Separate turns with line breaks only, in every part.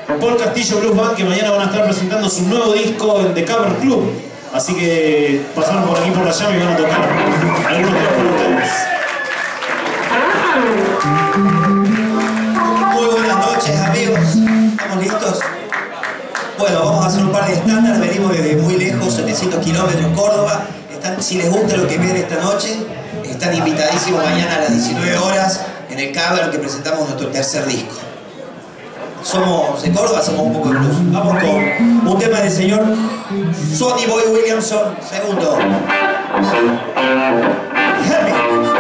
Paul Castillo Blues Band, que mañana van a estar presentando su nuevo disco en The Cover Club. Así que pasaron por aquí por allá y van a tocar algunos temas con ustedes.
Muy buenas noches, amigos. ¿Estamos listos? Bueno, vamos a hacer un par de estándares. Venimos desde muy lejos, 700 kilómetros, Córdoba. Si les gusta lo que ven esta noche, están invitadísimos mañana a las 19 horas en el Cover, que presentamos nuestro tercer disco. Somos de Córdoba, somos un poco de blues. Vamos con un tema del señor Sonny Boy Williamson, segundo. Heavy.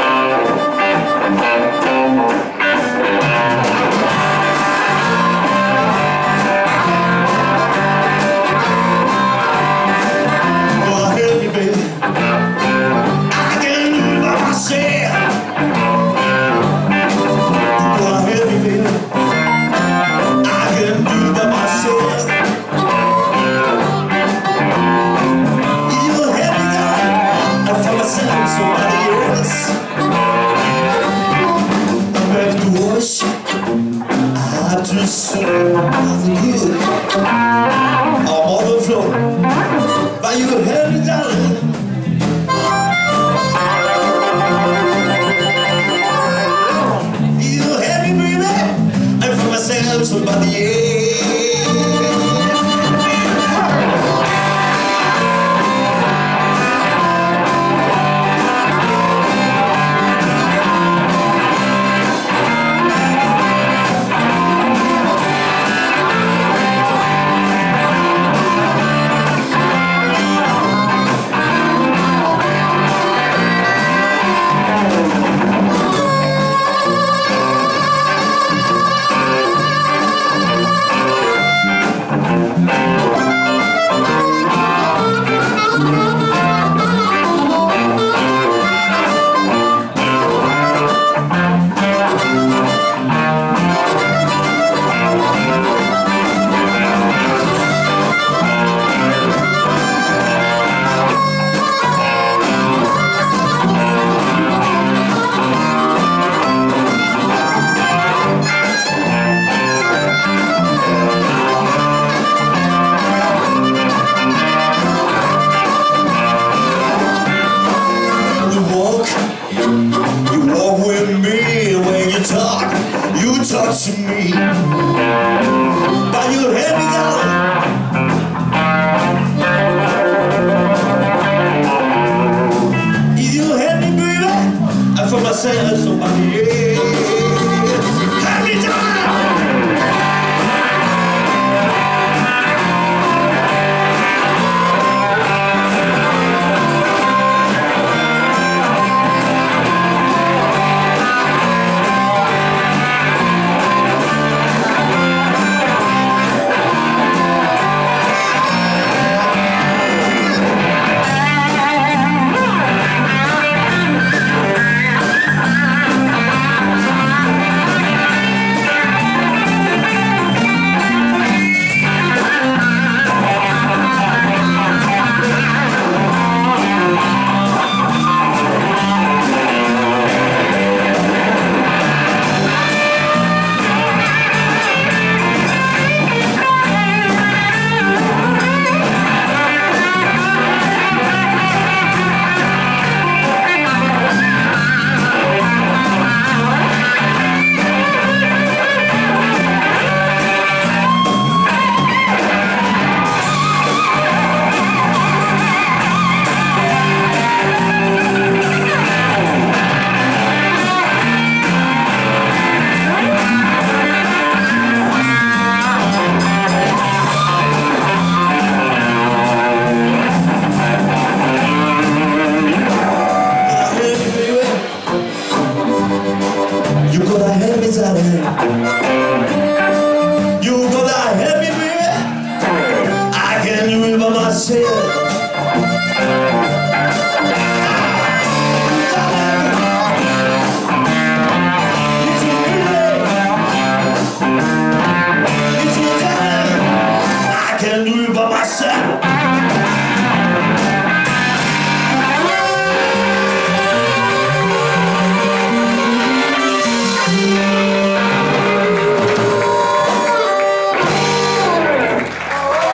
To me, but you let me down. If you let me breathe, I for myself somebody let me down. I can do it by myself.